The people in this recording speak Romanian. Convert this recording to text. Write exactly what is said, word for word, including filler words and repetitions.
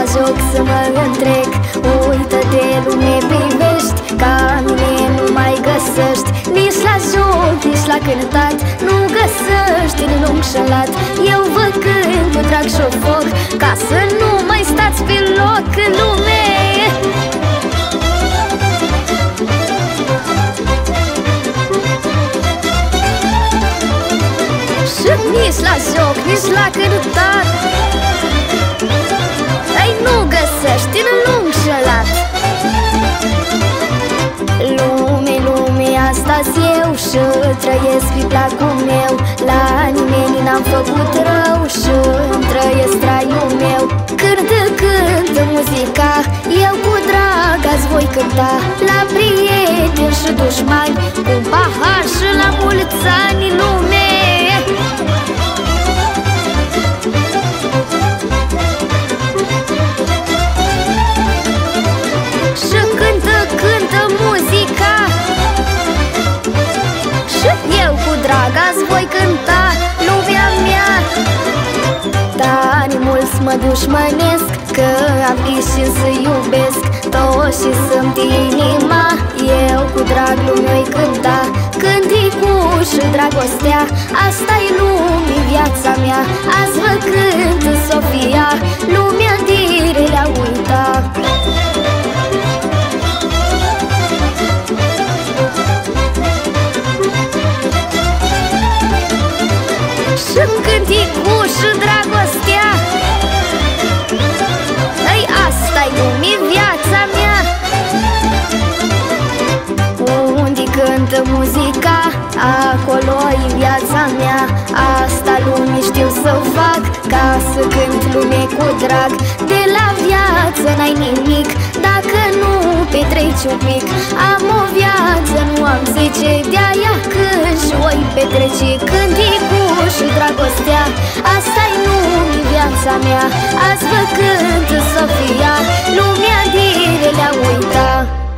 joc să mă întrec. Uită-te, lume, privești, ca mine nu mai găsești. Nici la joc, nici la cântat nu găsești în lung și lat. Eu vă cânt cu drag și foc, ca să nu mai stați pe loc în lume. Și nici la joc, nici la cântat ei nu găsești în lung și lat. Lume, lume, asta-s eu și trăiesc pe placul meu. La nimeni n-am făcut rău și îmi trăiesc traiul meu. Cântă, cântă muzica, eu cu drag azi voi cânta. La prieteni și dușmani, cu pahar și la mulți ani, lume. Și cântă, cântă muzica, și eu cu drag azi voi cânta, lumea mea. Dar mulți mă dușmănesc, că am și să iubesc toți și să-mi inima. Eu cu drag lumea-i cânta, cânticul și dragostea. Asta-i lume, viața mea, azi vă cânt Sofia. Lumea dire le-a uitat. Și cânticul și dragostea, ei, asta-i lume, viața mea. Unde cântă muzica, acolo-i viața mea. Asta lume știu să fac, ca să cânt lume cu drag. De la viață n-ai nimic dacă nu petreci un pic. Am o viață, nu am zece, de-aia când și oi petrece. Cânticul și dragostea, asta-i lume, viața mea. Azi vă cânt Sofia, lumea dire le-a uitat.